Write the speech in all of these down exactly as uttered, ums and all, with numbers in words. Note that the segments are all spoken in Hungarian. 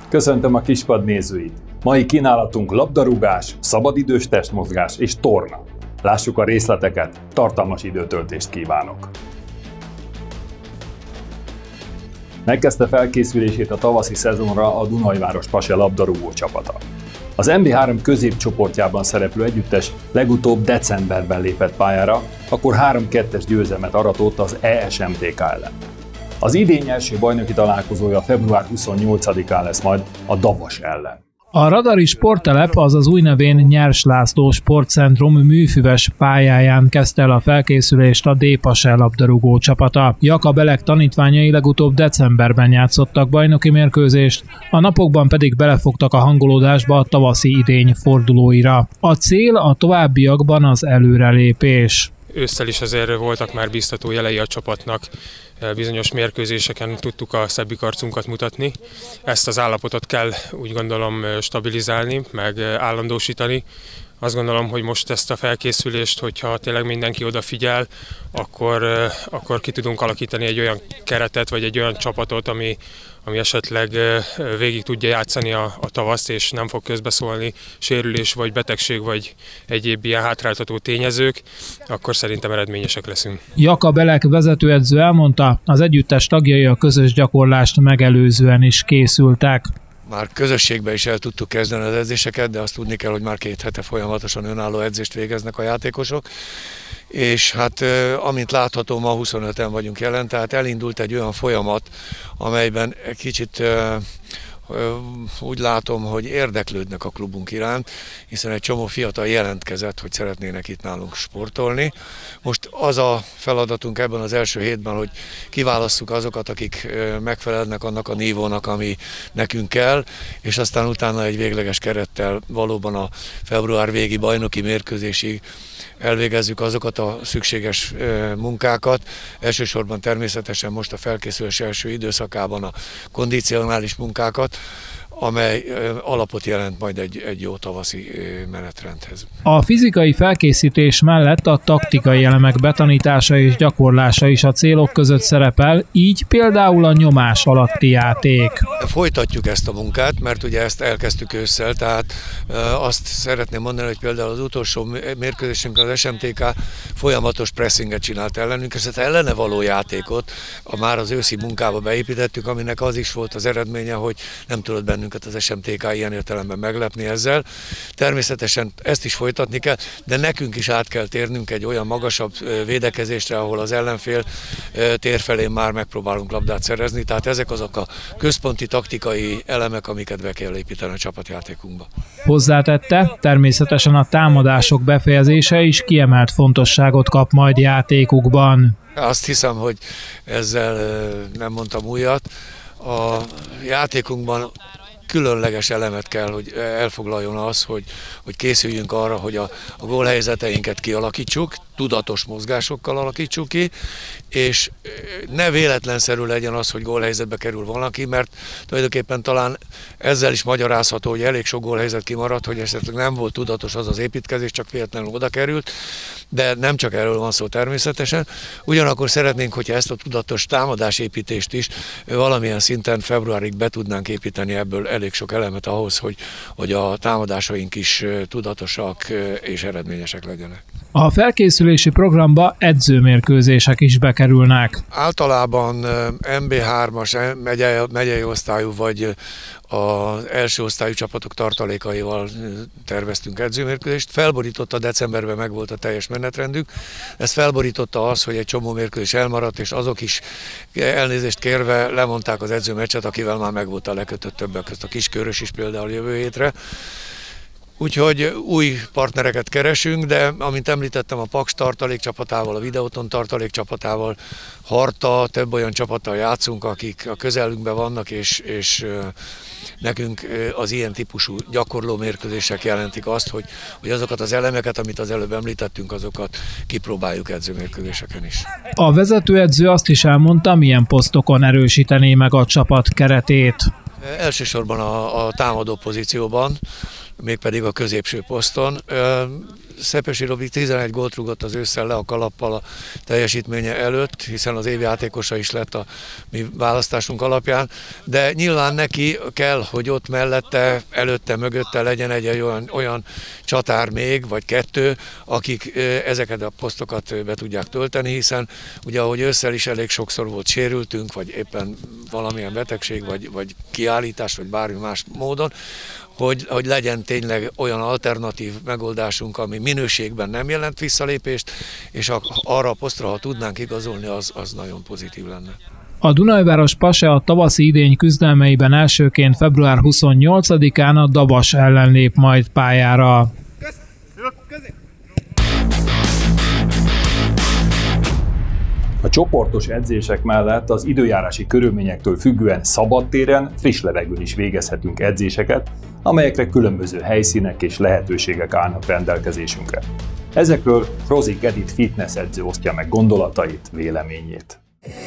Köszöntöm a Kispad nézőit! Mai kínálatunk labdarúgás, szabadidős testmozgás és torna. Lássuk a részleteket, tartalmas időtöltést kívánok! Megkezdte felkészülését a tavaszi szezonra a Dunajváros Pase labdarúgó csapata. Az en bé három középcsoportjában szereplő együttes legutóbb decemberben lépett pályára, akkor három kettes győzelmet aratott az e es em té ká ellen. Az idény első bajnoki találkozója február huszonnyolcadikán lesz majd a Davos ellen. A Radari Sporttelep, azaz új nevén Nyers László Sportcentrum műfüves pályáján kezdte el a felkészülést a D-Pase labdarúgó csapata. Jakab Elek tanítványai legutóbb decemberben játszottak bajnoki mérkőzést, a napokban pedig belefogtak a hangolódásba a tavaszi idény fordulóira. A cél a továbbiakban az előrelépés. Ősszel is azért voltak már biztató jelei a csapatnak, bizonyos mérkőzéseken tudtuk a szebbik arcunkat mutatni. Ezt az állapotot kell úgy gondolom stabilizálni, meg állandósítani. Azt gondolom, hogy most ezt a felkészülést, hogyha tényleg mindenki odafigyel, akkor, akkor ki tudunk alakítani egy olyan keretet, vagy egy olyan csapatot, ami, ami esetleg végig tudja játszani a, a tavaszt, és nem fog közbeszólni sérülés, vagy betegség, vagy egyéb ilyen hátráltató tényezők, akkor szerintem eredményesek leszünk. Jakab Elek vezetőedző elmondta, az együttes tagjai a közös gyakorlást megelőzően is készültek. Már közösségben is el tudtuk kezdeni az edzéseket, de azt tudni kell, hogy már két hete folyamatosan önálló edzést végeznek a játékosok. És hát amint látható, ma huszonöten vagyunk jelen, tehát elindult egy olyan folyamat, amelyben egy kicsit úgy látom, hogy érdeklődnek a klubunk iránt, hiszen egy csomó fiatal jelentkezett, hogy szeretnének itt nálunk sportolni. Most az a feladatunk ebben az első hétben, hogy kiválasszuk azokat, akik megfelelnek annak a nívónak, ami nekünk kell, és aztán utána egy végleges kerettel valóban a február végi bajnoki mérkőzésig elvégezzük azokat a szükséges munkákat. Elsősorban természetesen most a felkészülés első időszakában a kondicionális munkákat, amely alapot jelent majd egy, egy jó tavaszi menetrendhez. A fizikai felkészítés mellett a taktikai elemek betanítása és gyakorlása is a célok között szerepel, így például a nyomás alatti játék. Folytatjuk ezt a munkát, mert ugye ezt elkezdtük ősszel, tehát azt szeretném mondani, hogy például az utolsó mérkőzésünkön az es em té ká folyamatos pressinget csinált ellenünk, és ezt ellene való játékot a már az őszi munkába beépítettük, aminek az is volt az eredménye, hogy nem tudott bennünk az es em té ká ilyen értelemben meglepni ezzel. Természetesen ezt is folytatni kell, de nekünk is át kell térnünk egy olyan magasabb védekezésre, ahol az ellenfél tér felén már megpróbálunk labdát szerezni, tehát ezek azok a központi taktikai elemek, amiket be kell építeni a csapatjátékunkba. Hozzátette, természetesen a támadások befejezése is kiemelt fontosságot kap majd játékukban. Azt hiszem, hogy ezzel nem mondtam újat. A játékunkban különleges elemet kell, hogy elfoglaljon az, hogy, hogy készüljünk arra, hogy a, a gólhelyzeteinket kialakítsuk, tudatos mozgásokkal alakítsuk ki, és ne véletlenszerű legyen az, hogy gólhelyzetbe kerül valaki, mert tulajdonképpen talán ezzel is magyarázható, hogy elég sok gólhelyzet kimaradt, hogy esetleg nem volt tudatos az az építkezés, csak véletlenül oda került, de nem csak erről van szó természetesen. Ugyanakkor szeretnénk, hogyha ezt a tudatos támadásépítést is valamilyen szinten februárig be tudnánk építeni ebből elég sok elemet ahhoz, hogy, hogy a támadásaink is tudatosak és eredményesek legyenek. A felkészülési programba edzőmérkőzések is bekerülnek. Általában en bé hármas megyei, megyei osztályú vagy az első osztályú csapatok tartalékaival terveztünk edzőmérkőzést. Felborította, decemberben megvolt a teljes menetrendük. Ez felborította az, hogy egy csomó mérkőzés elmaradt, és azok is elnézést kérve lemondták az edzőmeccset, akivel már megvolt a lekötött, többek között a Kiskörös is például jövő hétre. Úgyhogy új partnereket keresünk, de amint említettem, a Paks tartalék csapatával, a Videoton tartalék csapatával, Harta, több olyan csapattal játszunk, akik a közelünkben vannak, és, és nekünk az ilyen típusú gyakorló mérkőzések jelentik azt, hogy, hogy azokat az elemeket, amit az előbb említettünk, azokat kipróbáljuk edzőmérkőzéseken is. A vezetőedző azt is elmondta, milyen posztokon erősítené meg a csapat keretét. Elsősorban a, a támadó pozícióban, mégpedig a középső poszton. Szepesi Robi tizenegy gólt rúgott az ősszel le a kalappal a teljesítménye előtt, hiszen az év játékosa is lett a mi választásunk alapján, de nyilván neki kell, hogy ott mellette, előtte, mögötte legyen egy olyan, olyan csatár még, vagy kettő, akik ezeket a posztokat be tudják tölteni, hiszen ugye ahogy ősszel is elég sokszor volt sérültünk, vagy éppen valamilyen betegség, vagy, vagy kiállítás, vagy bármi más módon, Hogy, hogy legyen tényleg olyan alternatív megoldásunk, ami minőségben nem jelent visszalépést, és arra a posztra, ha tudnánk igazolni, az, az nagyon pozitív lenne. A Dunajváros Pase a tavaszi idény küzdelmeiben elsőként február huszonnyolcadikán a Dabas ellen lép majd pályára. A csoportos edzések mellett az időjárási körülményektől függően szabadtéren, friss levegőn is végezhetünk edzéseket, amelyekre különböző helyszínek és lehetőségek állnak rendelkezésünkre. Ezekről Rozik Edith fitness edző osztja meg gondolatait, véleményét.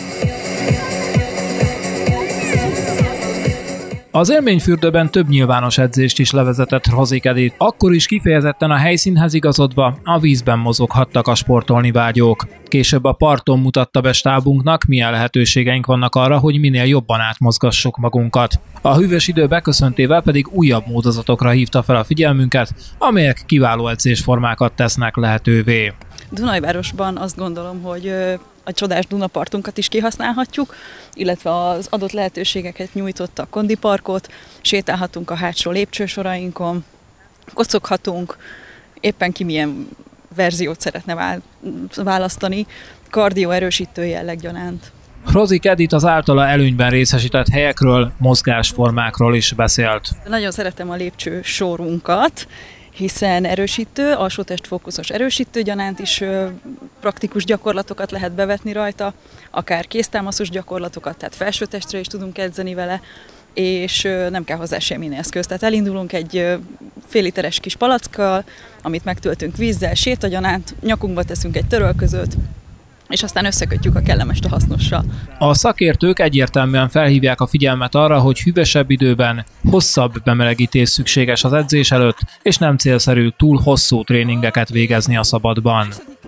Az élményfürdőben több nyilvános edzést is levezetett Rozik Edith, akkor is kifejezetten a helyszínhez igazodva a vízben mozoghattak a sportolni vágyók. Később a parton mutatta be stábunknak, milyen lehetőségeink vannak arra, hogy minél jobban átmozgassuk magunkat. A hűvös idő beköszöntével pedig újabb módozatokra hívta fel a figyelmünket, amelyek kiváló edzésformákat tesznek lehetővé. Dunajvárosban azt gondolom, hogy a csodás Dunapartunkat is kihasználhatjuk, illetve az adott lehetőségeket nyújtott a kondiparkot, sétálhatunk a hátsó lépcsősorainkon, kocoghatunk, éppen ki milyen verziót szeretne választani, kardió erősítő jelleg gyanánt. Rozik Edith az általa előnyben részesített helyekről, mozgásformákról is beszélt. Nagyon szeretem a lépcsősorunkat, hiszen erősítő, alsótestfókuszos erősítő gyanánt is ö, praktikus gyakorlatokat lehet bevetni rajta, akár kéztámaszos gyakorlatokat, tehát felsőtestre is tudunk edzeni vele, és ö, nem kell hozzá semmilyen eszköz. Tehát elindulunk egy ö, fél literes kis palackkal, amit megtöltünk vízzel, sétagyanánt, nyakunkba teszünk egy törölközőt, és aztán összekötjük a kellemest a hasznossal. A szakértők egyértelműen felhívják a figyelmet arra, hogy hűvösebb időben hosszabb bemelegítés szükséges az edzés előtt, és nem célszerű túl hosszú tréningeket végezni a szabadban.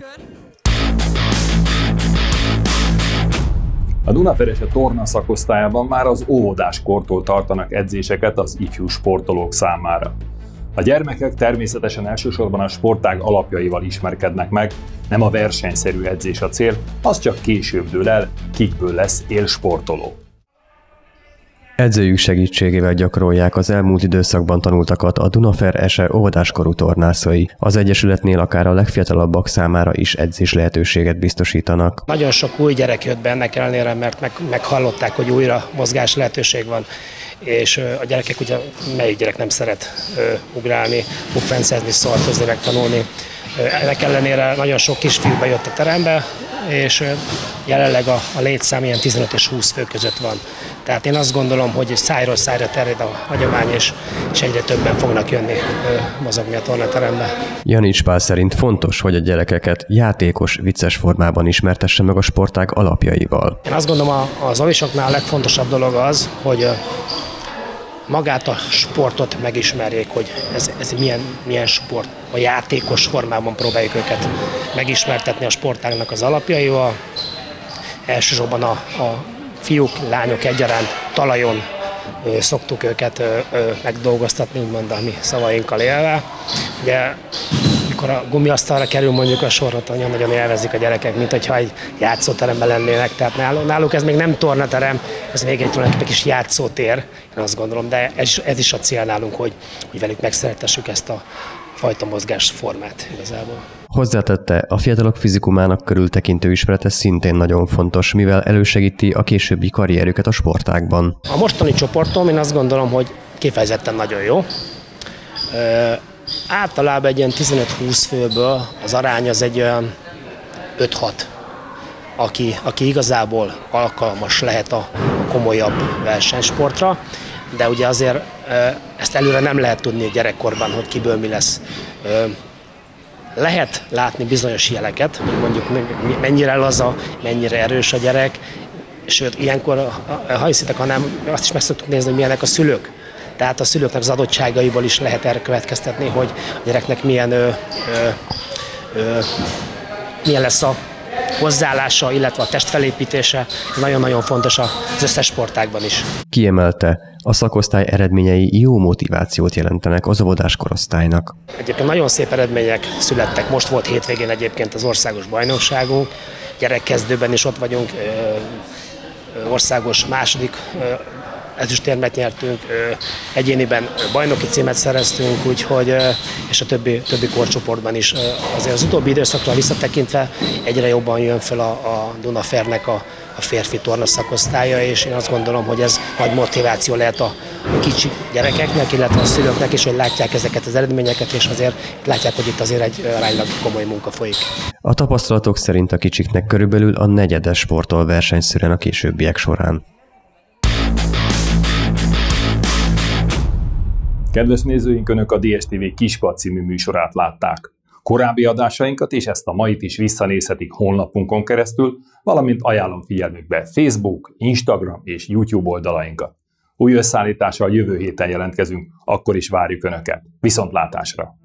A Dunaferese torna szakosztályában már az óvodáskortól tartanak edzéseket az ifjú sportolók számára. A gyermekek természetesen elsősorban a sportág alapjaival ismerkednek meg, nem a versenyszerű edzés a cél, az csak később dől el, kikből lesz élsportoló. Edzőjük segítségével gyakorolják az elmúlt időszakban tanultakat a Dunaferese óvodáskorú tornászai. Az egyesületnél akár a legfiatalabbak számára is edzés lehetőséget biztosítanak. Nagyon sok új gyerek jött be ennek ellenére, mert meg, meghallották, hogy újra mozgás lehetőség van, és a gyerekek, ugye melyik gyerek nem szeret uh, ugrálni, bukfencezni, szortozni, megtanulni. Ennek ellenére nagyon sok kisfiú bejött a terembe, és jelenleg a, a létszám ilyen tizenöt és húsz fő között van. Tehát én azt gondolom, hogy szájról szájra terjed a hagyomány, és, és egyre többen fognak jönni mozogni a tornaterembe. Janics Pál szerint fontos, hogy a gyerekeket játékos, vicces formában ismertesse meg a sportág alapjaival. Én azt gondolom, az ovisoknál a legfontosabb dolog az, hogy magát a sportot megismerjék, hogy ez, ez milyen, milyen sport. A játékos formában próbáljuk őket megismertetni a sportágnak az alapjaival. Elsősorban a, a fiúk, lányok egyaránt talajon ö, szoktuk őket ö, ö, megdolgoztatni, úgymond a mi szavainkkal élve. Ugye, mikor a gumiasztalra kerül mondjuk a sor, nagyon élvezik a gyerekek, mint hogyha egy játszóteremben lennének. Tehát náluk ez még nem tornaterem, ez még egy tulajdonképpen kis játszótér, én azt gondolom, de ez, ez is a cél nálunk, hogy, hogy velük megszeretessük ezt a fajta mozgásformát igazából. Hozzátette, a fiatalok fizikumának körültekintő ismerete szintén nagyon fontos, mivel elősegíti a későbbi karrierüket a sportágban. A mostani csoportom én azt gondolom, hogy kifejezetten nagyon jó. Ö, általában egy ilyen tizenöt-húsz főből az arány az egy olyan öt-hat, aki, aki igazából alkalmas lehet a komolyabb versenysportra, de ugye azért ezt előre nem lehet tudni gyerekkorban, hogy kiből mi lesz. Lehet látni bizonyos jeleket, hogy mondjuk mennyire laza, mennyire erős a gyerek, sőt, ilyenkor, ha hiszitek, hanem azt is meg szoktuk nézni, hogy milyenek a szülők. tehát a szülőknek az adottságaiból is lehet erre következtetni, hogy a gyereknek milyen, ö, ö, ö, milyen lesz a hozzáállása, illetve a testfelépítése. Nagyon-nagyon fontos az összes sportágban is. Kiemelte, a szakosztály eredményei jó motivációt jelentenek az óvodás korosztálynak. Egyébként nagyon szép eredmények születtek. Most volt hétvégén egyébként az országos bajnokságunk. Gyerekkezdőben is ott vagyunk, országos második ezüstérmet nyertünk, egyéniben bajnoki címet szereztünk, úgyhogy, és a többi, többi korcsoportban is. Azért az utóbbi időszakra visszatekintve egyre jobban jön fel a, a Dunafernek a, a férfi torna szakosztálya, és én azt gondolom, hogy ez nagy motiváció lehet a kicsi gyerekeknek, illetve a szülőknek is, hogy látják ezeket az eredményeket, és azért látják, hogy itt azért egy aránylag komoly munka folyik. A tapasztalatok szerint a kicsiknek körülbelül a negyedes sportol versenyszüren a későbbiek során. Kedves nézőink, Önök a dé es té vé Kispad című műsorát látták. Korábbi adásainkat és ezt a mait is visszanézhetik honlapunkon keresztül, valamint ajánlom figyelmükbe Facebook, Instagram és YouTube oldalainkat. Új összeállítással jövő héten jelentkezünk, akkor is várjuk Önöket. Viszontlátásra!